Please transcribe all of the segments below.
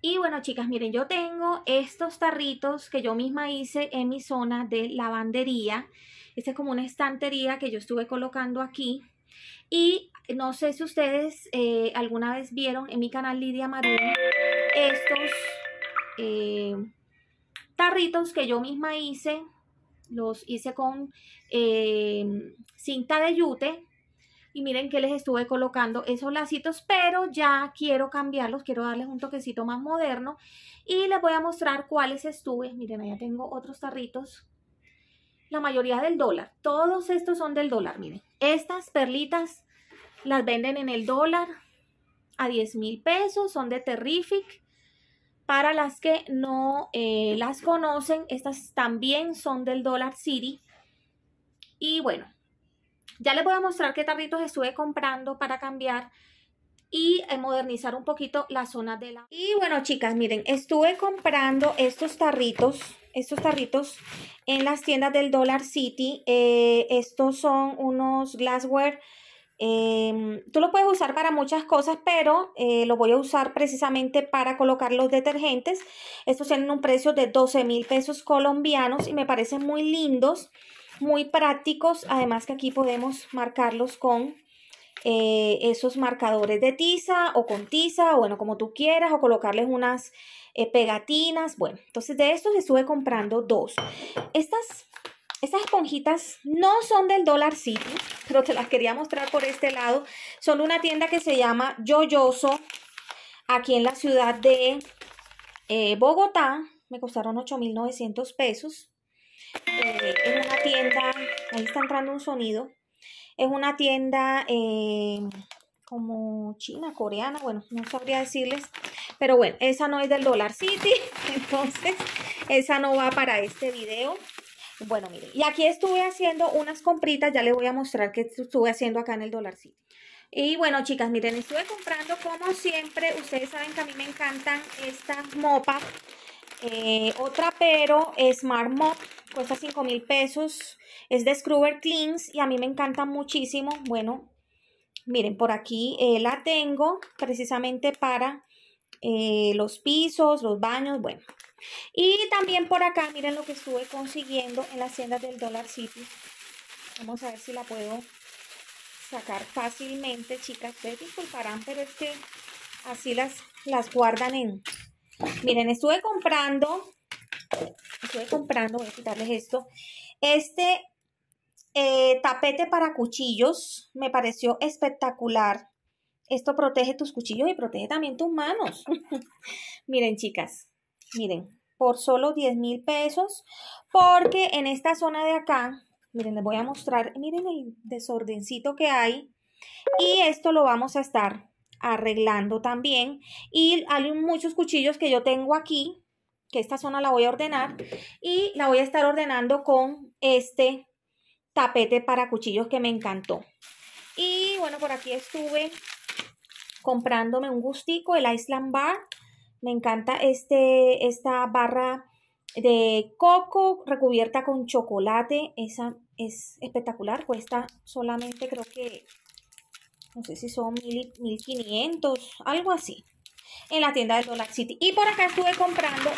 Y bueno, chicas, miren, yo tengo estos tarritos que yo misma hice en mi zona de lavandería. Esta es como una estantería que yo estuve colocando aquí. Y no sé si ustedes alguna vez vieron en mi canal Lidia Maroon estos tarritos que yo misma hice. Los hice con cinta de yute. Y miren que les estuve colocando esos lacitos, pero ya quiero cambiarlos, quiero darles un toquecito más moderno. Y les voy a mostrar cuáles estuve. Miren, allá tengo otros tarritos. La mayoría del dólar. Todos estos son del dólar, miren. Estas perlitas las venden en el dólar a 10.000 pesos. Son de Terrific. Para las que no las conocen, estas también son del Dollar City. Y bueno, ya les voy a mostrar qué tarritos estuve comprando para cambiar y modernizar un poquito la zona de la... Y bueno, chicas, miren, estuve comprando estos tarritos en las tiendas del Dollar City. Estos son unos glassware. Tú lo puedes usar para muchas cosas, pero lo voy a usar precisamente para colocar los detergentes. Estos tienen un precio de 12.000 pesos colombianos y me parecen muy lindos, muy prácticos. Además que aquí podemos marcarlos con esos marcadores de tiza o con tiza, o bueno, como tú quieras, o colocarles unas pegatinas. Bueno, entonces de estos estuve comprando dos. Estas esponjitas no son del Dollar City, pero te las quería mostrar por este lado. Son de una tienda que se llama Yoyoso, aquí en la ciudad de Bogotá. Me costaron 8.900 pesos. Es una tienda, ahí está entrando un sonido. Es una tienda como china, coreana, bueno, no sabría decirles. Pero bueno, esa no es del Dollar City, entonces esa no va para este video. Bueno, miren, y aquí estuve haciendo unas compritas, ya les voy a mostrar qué estuve haciendo acá en el Dollar City. Y bueno, chicas, miren, estuve comprando como siempre. Ustedes saben que a mí me encantan estas mopas. Otra pero Smart Mop, cuesta 5.000 pesos. Es de Scrubber Cleans y a mí me encanta muchísimo. Bueno, miren, por aquí la tengo precisamente para los pisos, los baños, bueno. Y también por acá, miren lo que estuve consiguiendo en las tiendas del Dollar City. Vamos a ver si la puedo sacar fácilmente, chicas. Ustedes disculparán, pero es que así las guardan en... Miren, estuve comprando, voy a quitarles esto. Este tapete para cuchillos me pareció espectacular. Esto protege tus cuchillos y protege también tus manos. Miren, chicas, miren, por solo 10.000 pesos, porque en esta zona de acá, miren, les voy a mostrar, miren el desordencito que hay, y esto lo vamos a estar arreglando también. Y hay muchos cuchillos que yo tengo aquí, que esta zona la voy a ordenar, y la voy a estar ordenando con este tapete para cuchillos que me encantó. Y bueno, por aquí estuve comprándome un gustico, el Island Bar. Me encanta esta barra de coco recubierta con chocolate. Esa es espectacular. Cuesta solamente, creo que, no sé si son 1.500, algo así, en la tienda del Dollar City. Y por acá estuve comprando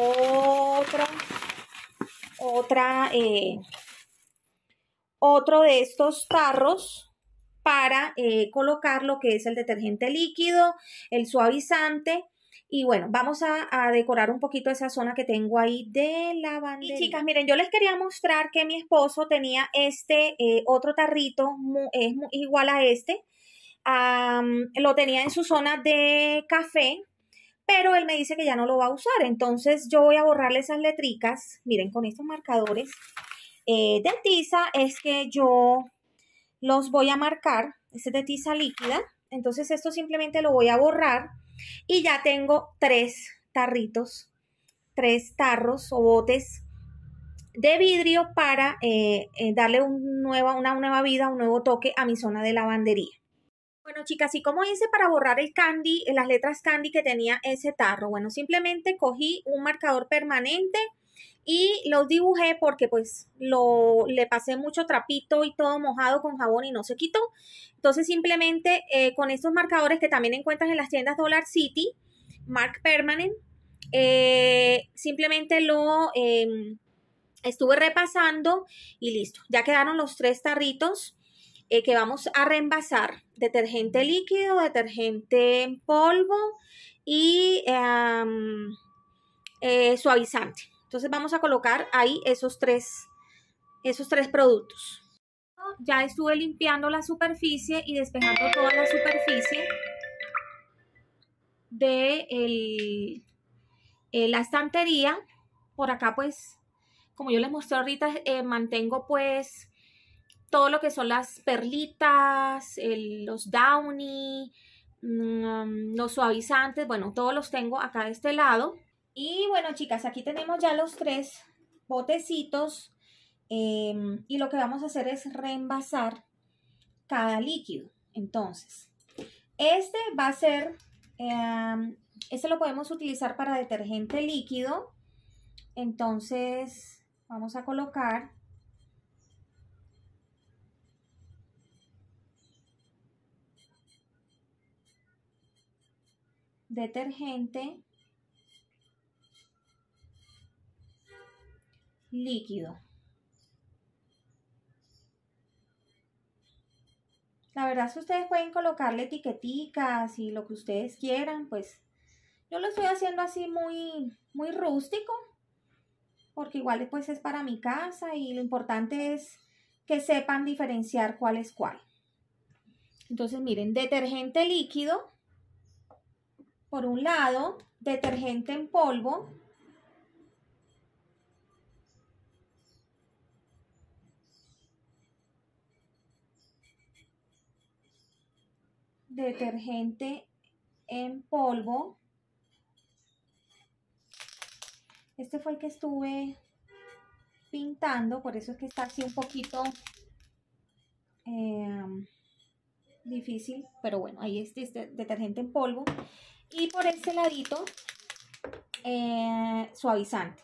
otro de estos tarros para colocar lo que es el detergente líquido, el suavizante. Y bueno, vamos a decorar un poquito esa zona que tengo ahí de lavandería. Y chicas, miren, yo les quería mostrar que mi esposo tenía este otro tarrito, es igual a este. Lo tenía en su zona de café, pero él me dice que ya no lo va a usar. Entonces yo voy a borrarle esas letricas. Miren, con estos marcadores de tiza es que yo los voy a marcar. Este es de tiza líquida. Entonces esto simplemente lo voy a borrar. Y ya tengo 3 tarritos, 3 tarros o botes de vidrio para darle una nueva vida, un nuevo toque a mi zona de lavandería. Bueno, chicas, ¿y cómo hice para borrar el candy, las letras candy que tenía ese tarro? Bueno, simplemente cogí un marcador permanente y los dibujé porque pues le pasé mucho trapito y todo mojado con jabón y no se quitó. Entonces simplemente con estos marcadores que también encuentras en las tiendas Dollar City, Mark Permanent. Simplemente lo estuve repasando y listo. Ya quedaron los 3 tarritos que vamos a reenvasar. Detergente líquido, detergente en polvo y suavizante. Entonces vamos a colocar ahí esos tres productos. Ya estuve limpiando la superficie y despejando toda la superficie de la estantería. Por acá pues, como yo les mostré ahorita, mantengo pues todo lo que son las perlitas, los downy, los suavizantes, bueno, todos los tengo acá de este lado. Y bueno, chicas, aquí tenemos ya los 3 botecitos y lo que vamos a hacer es reenvasar cada líquido. Entonces, este va a ser, este lo podemos utilizar para detergente líquido. Entonces, vamos a colocar detergente líquido. La verdad es que ustedes pueden colocarle etiqueticas y lo que ustedes quieran, pues yo lo estoy haciendo así muy rústico, porque igual pues es para mi casa y lo importante es que sepan diferenciar cuál es cuál. Entonces miren, detergente líquido, por un lado, detergente en polvo, detergente en polvo. Este fue el que estuve pintando, por eso es que está así un poquito difícil, pero bueno, ahí este detergente en polvo. Y por este ladito, suavizante.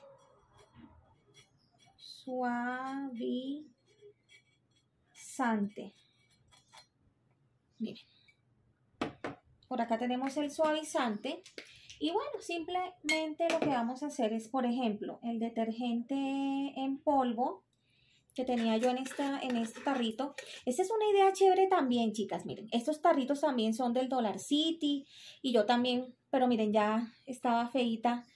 Suavizante. Miren. Por acá tenemos el suavizante. Y bueno, simplemente lo que vamos a hacer es, por ejemplo, el detergente en polvo que tenía yo en este tarrito. Esta es una idea chévere también, chicas. Miren, estos tarritos también son del Dollar City. Y yo también, pero miren, ya estaba feíta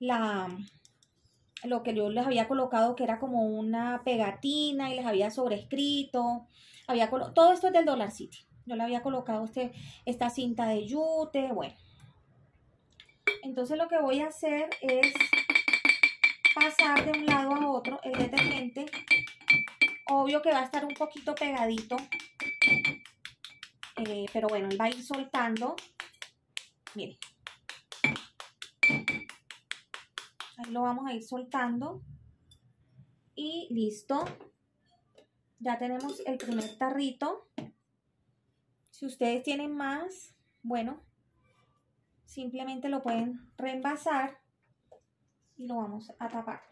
lo que yo les había colocado, que era como una pegatina y les había sobrescrito. Todo esto es del Dollar City. Yo le había colocado esta cinta de yute, bueno. Entonces lo que voy a hacer es pasar de un lado a otro el detergente. Obvio que va a estar un poquito pegadito, pero bueno, él va a ir soltando. Miren. Ahí lo vamos a ir soltando. Y listo. Ya tenemos el primer tarrito. Si ustedes tienen más, bueno, simplemente lo pueden reenvasar y lo vamos a tapar.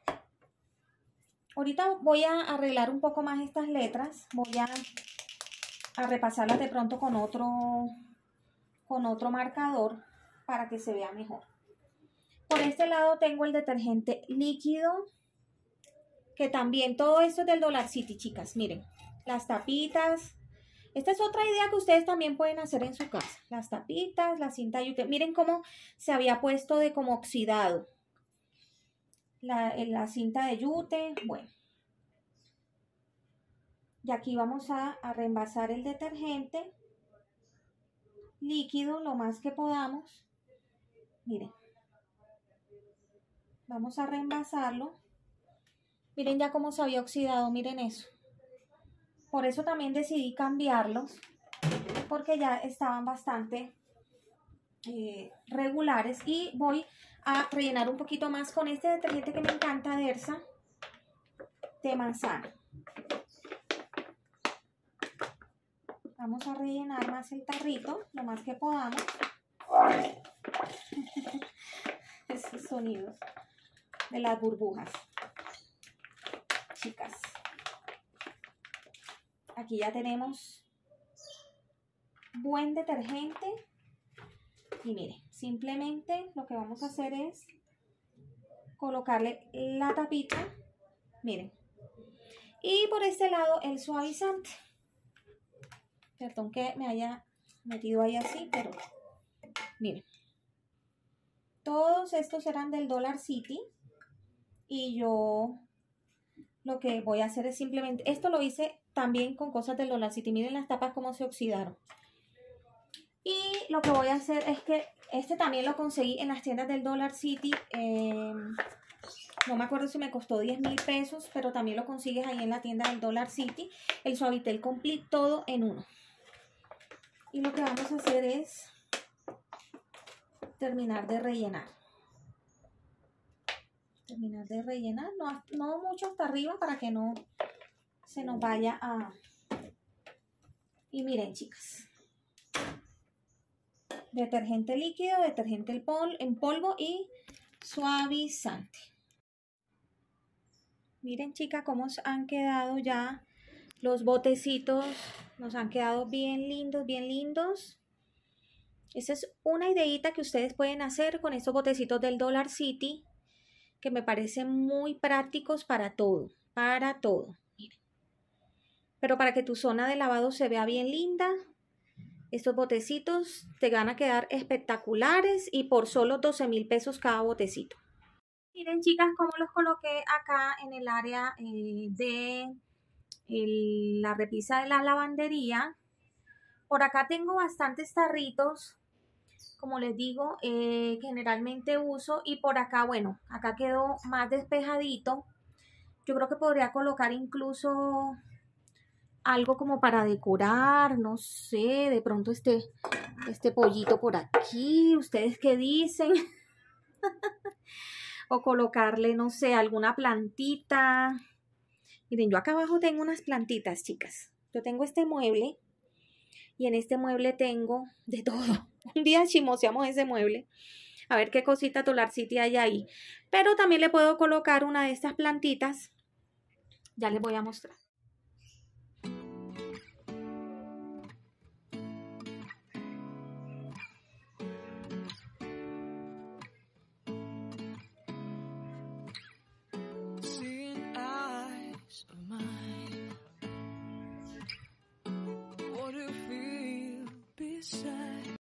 Ahorita voy a arreglar un poco más estas letras. Voy a repasarlas de pronto con otro marcador para que se vea mejor. Por este lado tengo el detergente líquido, que también todo esto es del Dollar City, chicas. Miren, las tapitas. Esta es otra idea que ustedes también pueden hacer en su casa. Las tapitas, la cinta de yute. Miren cómo se había puesto de como oxidado la cinta de yute. Bueno. Y aquí vamos a reenvasar el detergente líquido lo más que podamos. Miren. Vamos a reenvasarlo. Miren ya cómo se había oxidado. Miren eso. Por eso también decidí cambiarlos, porque ya estaban bastante regulares. Y voy a rellenar un poquito más con este detergente que me encanta, de Ersa, de manzana. Vamos a rellenar más el tarrito, lo más que podamos. Esos sonidos de las burbujas. Chicas. Aquí ya tenemos buen detergente. Y miren, simplemente lo que vamos a hacer es colocarle la tapita, miren, y por este lado el suavizante. Perdón que me haya metido ahí así, pero miren, todos estos eran del Dollar City y yo lo que voy a hacer es simplemente, esto lo hice también con cosas del Dollar City, miren las tapas cómo se oxidaron. Y lo que voy a hacer es que este también lo conseguí en las tiendas del Dollar City. No me acuerdo si me costó 10.000 pesos, pero también lo consigues ahí en la tienda del Dollar City. El Suavitel Complete, todo en uno. Y lo que vamos a hacer es terminar de rellenar. Terminar de rellenar, no mucho hasta arriba para que no se nos vaya a... Y miren, chicas. Detergente líquido, detergente en polvo y suavizante. Miren, chicas, cómo han quedado ya los botecitos. Nos han quedado bien lindos, bien lindos. Esa es una ideita que ustedes pueden hacer con estos botecitos del Dollar City, que me parecen muy prácticos para todo, Miren. Pero para que tu zona de lavado se vea bien linda, estos botecitos te van a quedar espectaculares y por solo 12.000 pesos cada botecito. Miren, chicas, cómo los coloqué acá en el área de la repisa de la lavandería. Por acá tengo bastantes tarritos, como les digo, que generalmente uso. Y por acá, bueno, acá quedó más despejadito. Yo creo que podría colocar incluso algo como para decorar, no sé, de pronto este pollito por aquí, ¿ustedes qué dicen? O colocarle, no sé, alguna plantita. Miren, yo acá abajo tengo unas plantitas, chicas. Yo tengo este mueble y en este mueble tengo de todo. Un día chismoseamos ese mueble, a ver qué cosita Dollar City hay ahí. Pero también le puedo colocar una de estas plantitas. Ya les voy a mostrar.